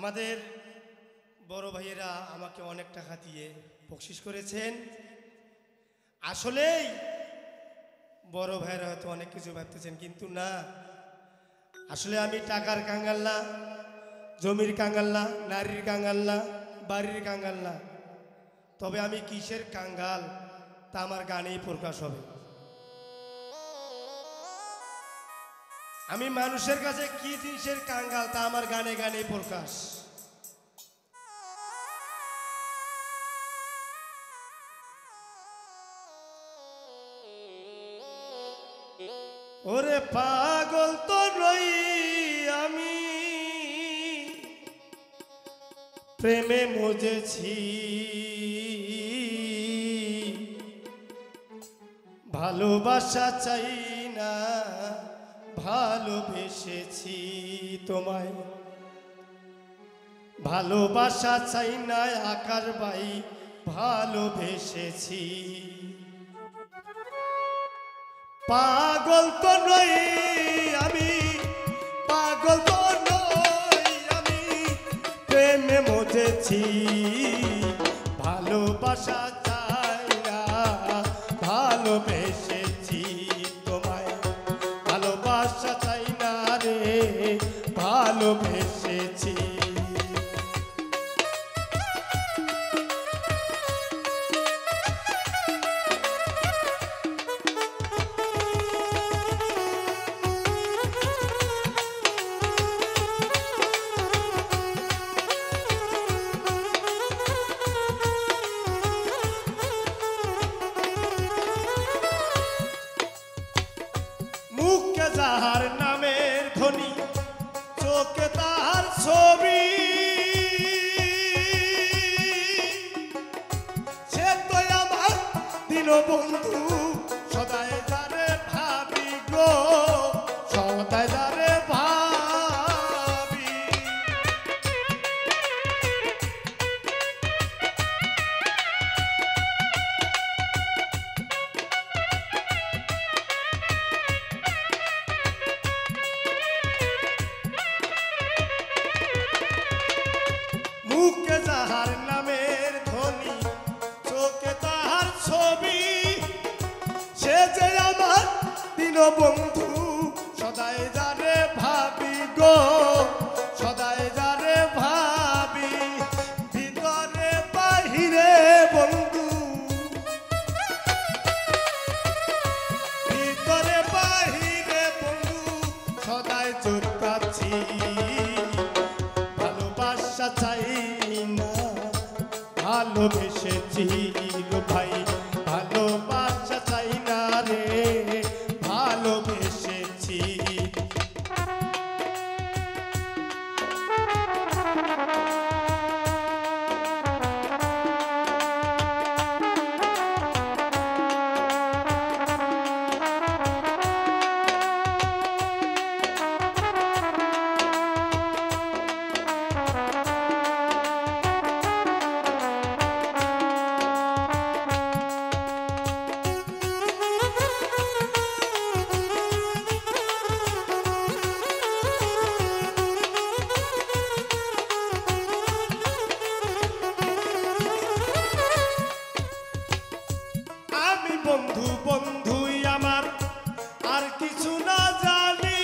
আমাদের বড় ভাইয়েরা আমাকে অনেক টাকা দিয়ে বকশিশ করেছেন। আসলেই বড় ভাইয়েরা হয়তো অনেক কিছু ভাবতেছেন, কিন্তু না, আসলে আমি টাকার কাঙ্গাল না, জমির কাঙ্গাল না, নারীর কাঙ্গাল না, বাড়ির কাঙ্গাল না। তবে আমি কিসের কাঙ্গাল তা আমার গানেই প্রকাশ হবে। আমি মানুষের কাছে কি জিনিসের কাঙ্গাল তা আমার গানে গানেই প্রকাশ। ওরে পাগল তো নই আমি, প্রেমে মজেছি, ভালোবাসা চাই না, ভালোবেসেছি তোমায়। ভালোবাসা চাই না আকার ভাই, ভালোবেসেছি। পাগল তো নই আমি, পাগল তো নই আমি, প্রেমে মজেছি, ভালোবাসা চাই না, ভালোবেসেছি তোমায়। ভালোবাসা চাই না রে, ভালোবেসেছি। মুখে যাহার নামের ধ্বনি, চোখে তাহার ছবি, সে তো আমার দীনবন্ধু, সদাই যারে ভাবি গো, সদাই যারে ভাবি। মুখে যাহার নামের ধ্বনি, চোখে তাহার ছবি, সে যে আমার দীনবন্ধু, সদাই যারে ভাবি গো, সদাই যারে ভাবি। ভিতরে বাহিরে বন্ধু, ভিতরে বাহিরে বন্ধু, সদাই চোখাচ্ছি। ভালোবাসা চাই না, ভালোবেসেছি গো ভাই। ভালোবাসা চাই না রে, ভালোবেসেছি। আমি বন্ধু বন্ধুই আমার, আর কিছু না জানি।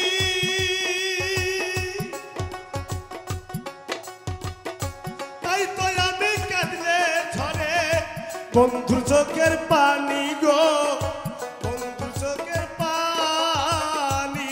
তাই তো আমি কাঁদলে ঝরে বন্ধুর চোখের পানি গো, বন্ধুর চোখের পানি।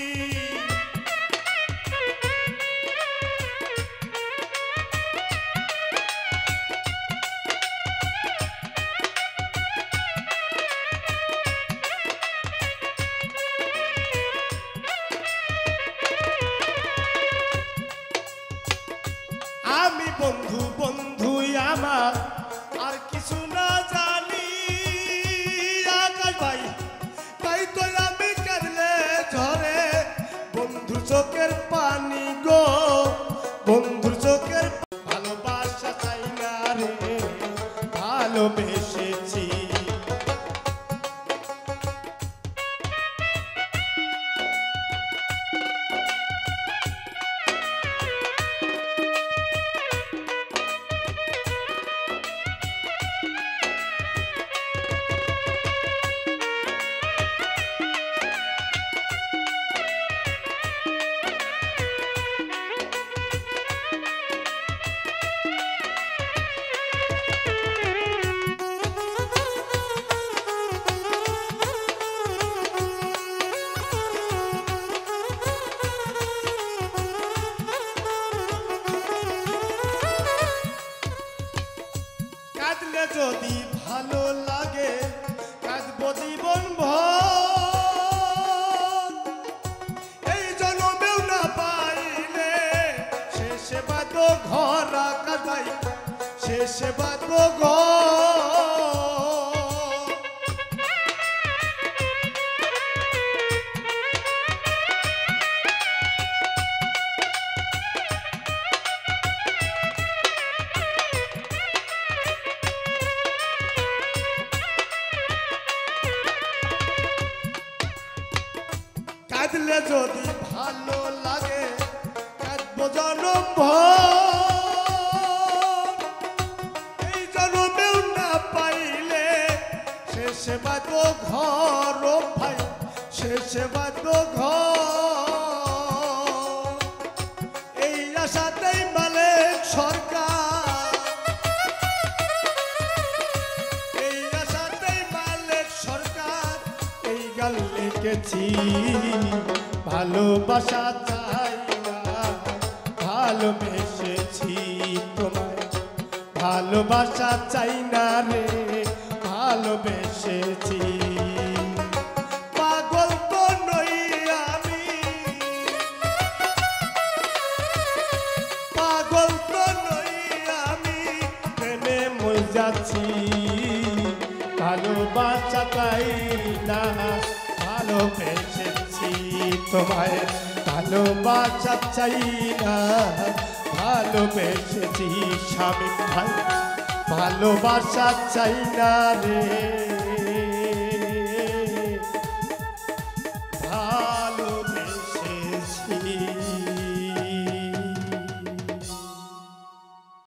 আমি বন্ধু বন্ধুই আমার, আর কিছু না জানি। আকাশ ভাই, তাই তো আমি কাঁদলে ঝরে বন্ধুর চোখের পানি গো, বন্ধুর চোখের। ভালোবাসা চাই না রে, ভালোবেসেছি। যদি ভালো লাগে কাঁদবো জীবন ভর, এই জন্মেও না পাইলে শেষে বাঁধবো ঘর আকাশ ভাই, শেষে বাঁধবো ঘর। কাঁদলে যদি ভালো লাগে কাঁদবো জনম ভর, এই জনমেও না পাইলে শেষে বাঁধবো ঘর ও ভাই, শেষে বাঁধবো ঘর। এই আশাতেই মালিক সরকার, এই আশাতেই মালিক সরকার এই গান লিখেছি। ভালোবাসা চাই না ভালোবেসেছি তোমায়, ভালোবাসা চাই না রে ভালোবেসেছি। পাগল তো নই আমি, পাগল তো নই আমি, প্রেমে মরে যাচ্ছি। ভালোবাসা চাই না ভালোবেসেছি তোমায়, ভালোবাসা চাই না ভালোবেসেছি। স্বামী ভাই ভালোবাসা চাই না রে